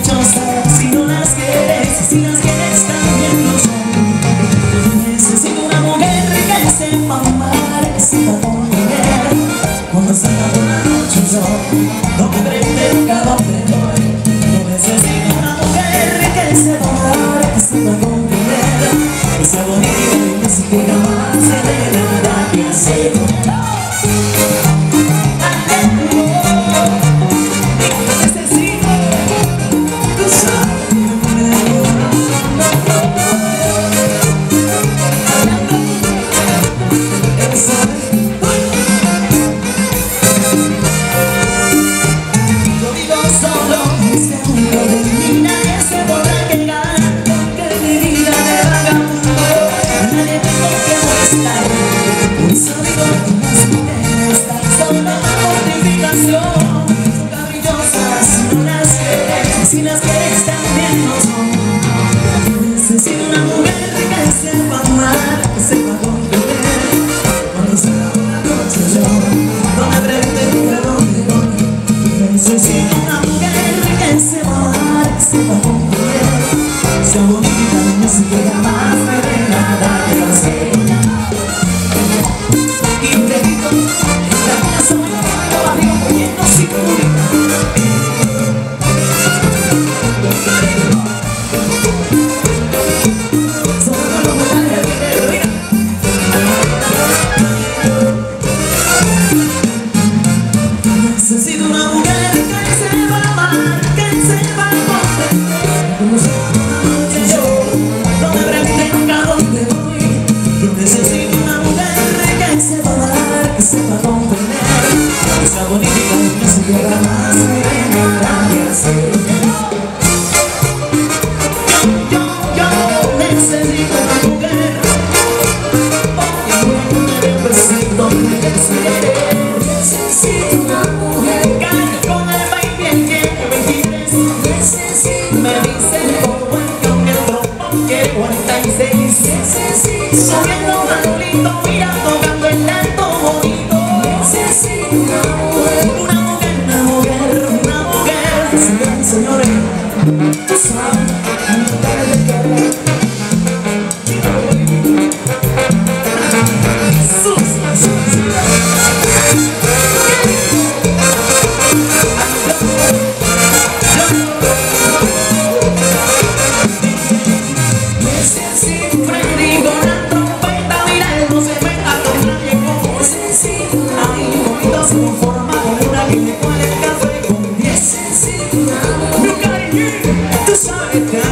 caprichosas. Si no las quieres, si las quieres también lo son. Necesito una mujer que sepa amar, que sepa comprender. Cuando salga por la noche yo no me prende nunca donde voy. Yo necesito una mujer que sepa amar, que sepa comprender, que sea bonita y que siquiera más se dé nada que hacer. Si las quieres también lo son. Necesito una mujer que sepa amar, que sepa comprender. Cuando salga por la noche yo no me pregunte de dónde voy. Necesito una mujer que sepa amar, que sepa comprender. Sea bonita y no se queda más, no hay nada que hacer. Y te digo, la vida se me va arriba poniendo cinturita. Necesito una mujer que sepa amar, que sepa comprender. Como si una noche yo no me pregunte nunca dónde voy. Yo necesito una mujer que sepa amar, que sepa comprender, que sea bonita y que se quiera más, no hay nada que hacer. Yo necesito una mujer porque me necesito crecer. Necesito una mujer que con el baby que me quieres. Necesito, me dicen como el que un tropón que 46. Necesito subiendo manolito, mira tocando el tanto bonito. Necesito una mujer, una mujer, una mujer, una mujer. Señores, tú sabes, tú sabes que